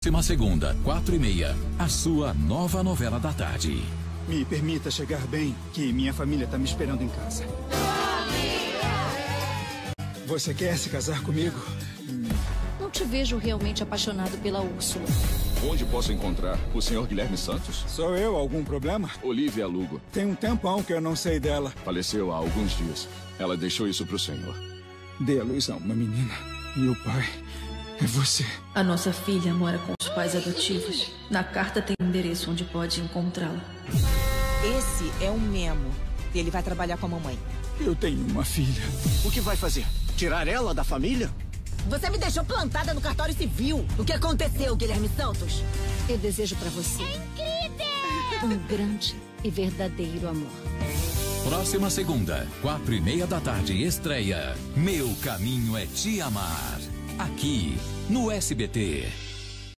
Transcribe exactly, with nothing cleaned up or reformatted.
Próxima segunda, quatro e meia, a sua nova novela da tarde. Me permita chegar bem, que minha família tá me esperando em casa. Você quer se casar comigo? Não te vejo realmente apaixonado pela Úrsula. Onde posso encontrar o senhor Guilherme Santos? Sou eu, algum problema? Olivia Lugo. Tem um tempão que eu não sei dela. Faleceu há alguns dias. Ela deixou isso pro senhor. Dê a luz a uma menina. E o pai é você. A nossa filha mora com os pais adotivos. Na carta tem um endereço onde pode encontrá-la. Esse é um Memo. Ele vai trabalhar com a mamãe. Eu tenho uma filha. O que vai fazer? Tirar ela da família? Você me deixou plantada no cartório civil. O que aconteceu, Guilherme Santos? Eu desejo pra você um grande e verdadeiro amor. Próxima segunda, quatro e meia da tarde, estreia Meu Caminho é Te Amar. Aqui, no S B T.